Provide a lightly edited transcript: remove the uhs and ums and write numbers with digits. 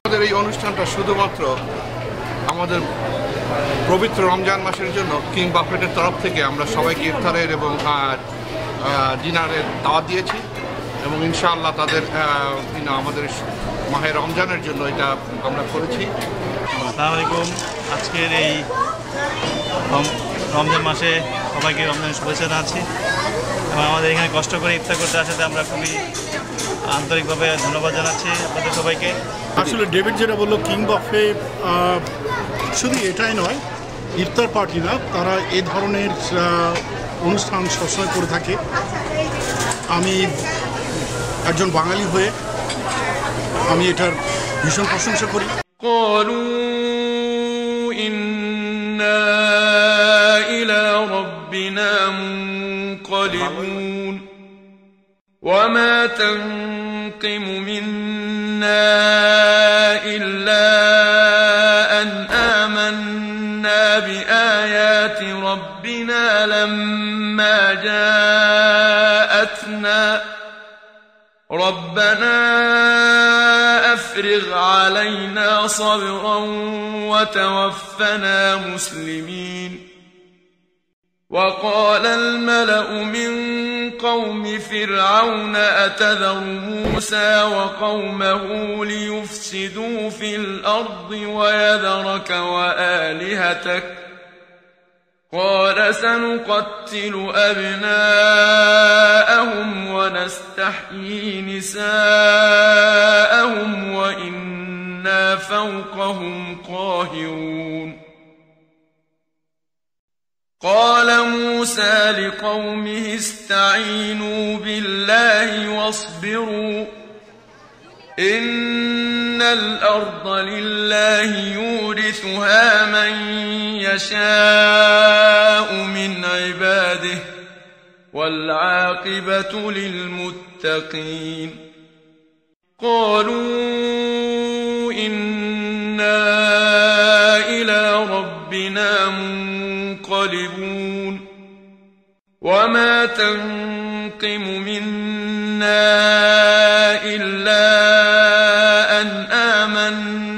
আমাদের এই অনুষ্ঠানটা শুধুমাত্র আমাদের পবিত্র রমজান মাসের জন্য কিং বাফেটের তরফ থেকে আমরা সবাইকে ইফতারের এবং ডিনারের দাওয়াত দিয়েছি এবং ইনশাআল্লাহ তাদের আমাদের মাহে রমজানের জন্য এটা আমরা করেছি। আসসালামু আলাইকুম। আজকের এই রমজান মাসে সবাইকে রমজানের শুভেচ্ছা জানাচ্ছি এবং আমাদের এখানে কষ্ট করে ইফতার করতে আসাতে আমরা খুবই আন্তরিকভাবে ধন্যবাদ জানাচ্ছি আপনাদের সবাইকে। আসলে ডেভিড যেটা বললো, কিং বাফে শুধু এটাই নয়, ইফতার পার্টি না, তারা এ ধরনের অনুষ্ঠান সবসময় করে থাকে। আমি একজন বাঙালি হয়ে আমি এটার ভীষণ প্রশংসা করি। إنا إلى ربنا منقلبون وما تنقم منا إلا أن آمنا بآيات ربنا لما جاءتنا ربنا أفرغ علينا صبرا وتوفنا مسلمين. وقال الملأ من قوم فرعون أتذر موسى وقومه ليفسدوا في الأرض ويذرك وآلهتك قال سنقتل أبناءهم ونستحيي نساءهم وإنا فوقهم قاهرون. قال موسى لقومه استعينوا بالله واصبروا إن الأرض لله يورثها من يشاء من عباده والعاقبة للمتقين. قالوا إنا إلى ربنا منقلبون وما تنقم منا إلا أن آمنا